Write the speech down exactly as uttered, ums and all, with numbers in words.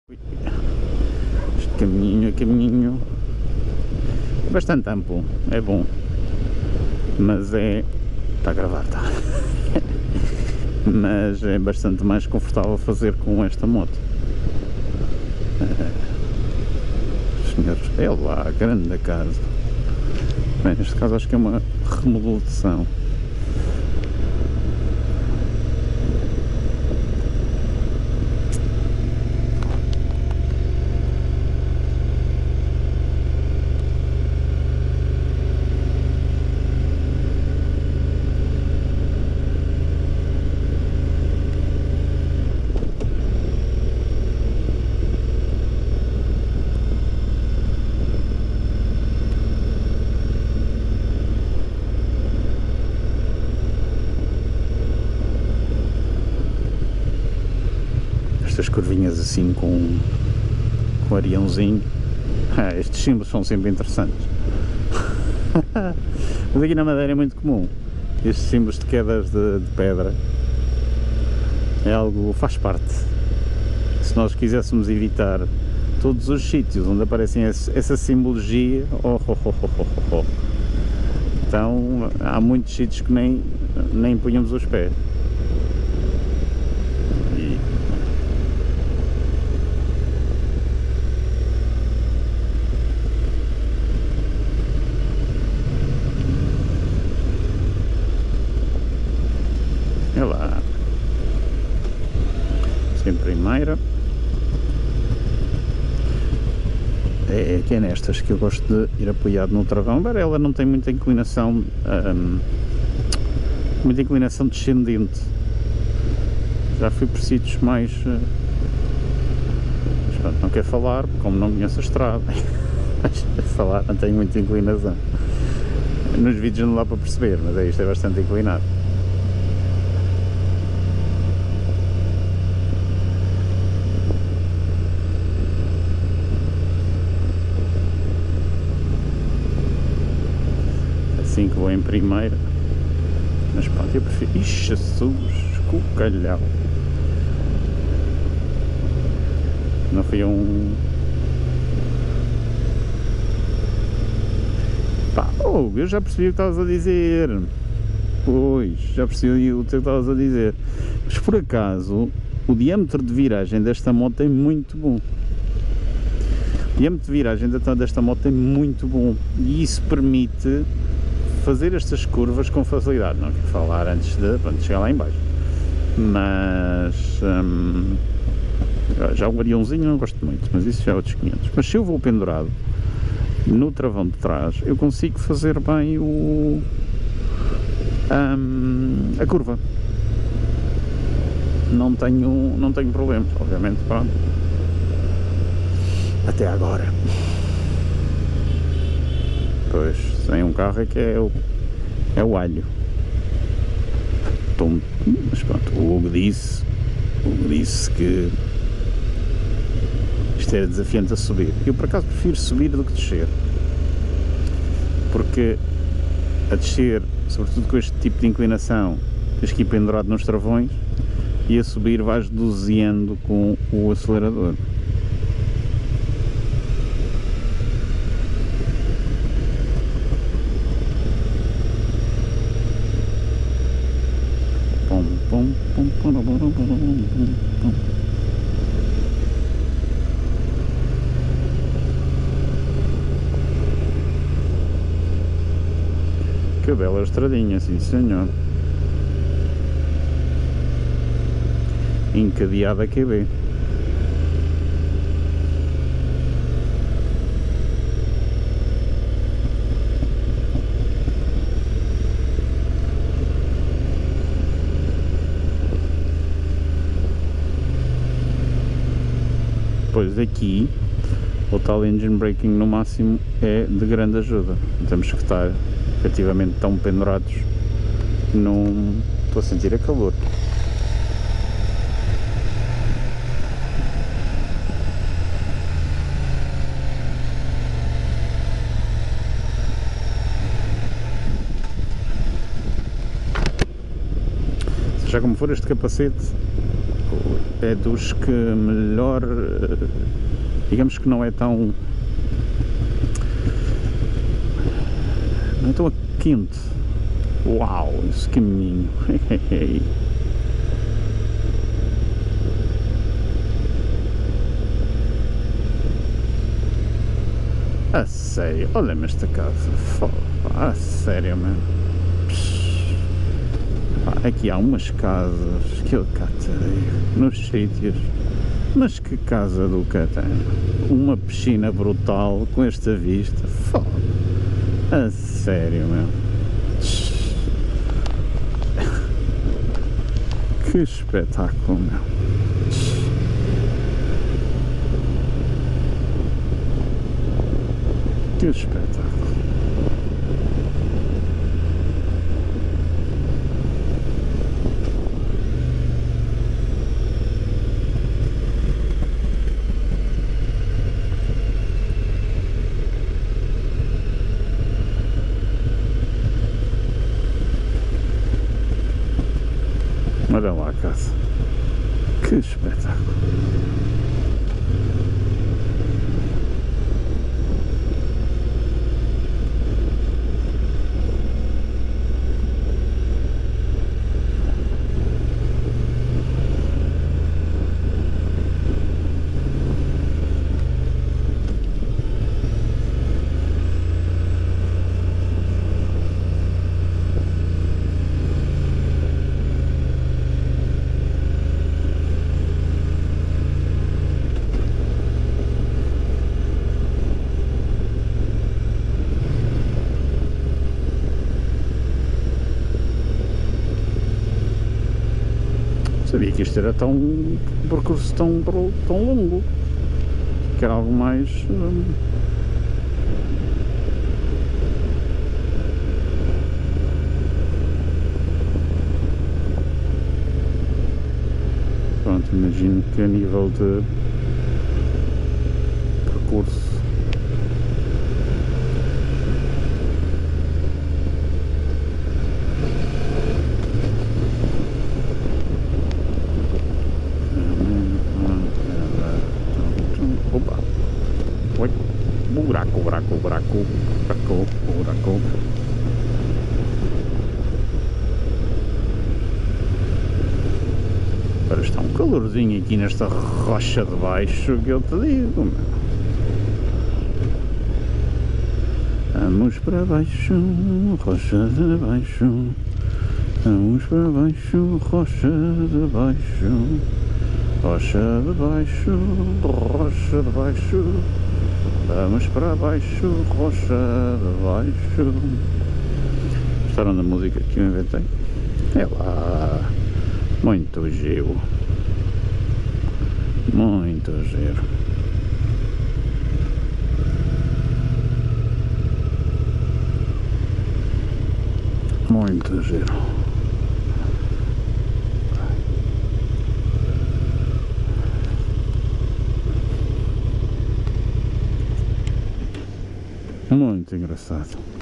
Este caminho é caminho bastante amplo, é bom, mas é... está a gravar, está. Mas é bastante mais confortável fazer com esta moto. Senhores, é lá, grande casa. Bem, neste caso acho que é uma remodelação. Estas curvinhas assim com, com areiãozinho, ah, estes símbolos são sempre interessantes. Mas aqui na Madeira é muito comum estes símbolos de quedas de, de pedra, é algo, faz parte. Se nós quiséssemos evitar todos os sítios onde aparecem esse, essa simbologia, oh, oh, oh, oh, oh, oh. Então há muitos sítios que nem, nem punhamos os pés. É lá, sem primeira. É, é que é nestas que eu gosto de ir apoiado no travão, mas ela não tem muita inclinação, hum, muita inclinação descendente. Já fui por sítios mais... Mas pronto, não quero falar, como não conheço a estrada. Mas falar não tem muita inclinação. Nos vídeos não dá para perceber, mas é, isto é bastante inclinado. Assim que vou em primeira, mas pronto, eu prefiro... Ixi, Jesus, cucalhau. Não foi um... Pá, oh, eu já percebi o que estavas a dizer. Pois, já percebi o que estavas a dizer. Mas por acaso, o diâmetro de viragem desta moto é muito bom. O diâmetro de viragem desta moto é muito bom. E isso permite fazer estas curvas com facilidade. Não quero falar antes de, pronto, chegar lá em baixo, mas hum, já o areiãozinho não gosto muito, mas isso já é outros quinhentos. Mas se eu vou pendurado no travão de trás, eu consigo fazer bem o, hum, a curva, não tenho, não tenho problemas, obviamente, pronto, até agora. Pois, sem um carro é que é o, é o alho. Tom, mas pronto, o Hugo disse, o Hugo disse que isto era desafiante a subir. Eu por acaso prefiro subir do que descer, porque a descer, sobretudo com este tipo de inclinação, tens que ir pendurado nos travões, e a subir vais doseando com o acelerador. Que bela estradinha, sim senhor. Encadeada Q B. Pois aqui o tal engine braking no máximo é de grande ajuda. Temos que estar efetivamente tão pendurados que não estou a sentir a calor. Já como for este capacete, é dos que melhor, digamos que não é tão, não é tão quente. Uau, esse caminho. A sério, olha-me esta casa. Foda, a sério, mano. Aqui há umas casas que eu cá te digo, nos sítios, mas que casa do catano, uma piscina brutal com esta vista, foda, a sério, meu, que espetáculo, meu, que espetáculo. Olha lá a casa, que espetáculo. Sabia que isto era tão, um percurso tão, tão longo, que era algo mais... Hum... Pronto, imagino que a nível de percurso buraco, buraco, buraco, buraco, buraco. Agora está um calorzinho aqui nesta rocha de baixo que eu te digo, meu. Vamos para baixo, rocha de baixo. Vamos para baixo, rocha de baixo. Rocha de baixo, rocha de baixo. Vamos para baixo, rocha de baixo. Gostaram da música que eu inventei? É lá, muito giro, muito giro. Muito giro. Muito engraçado.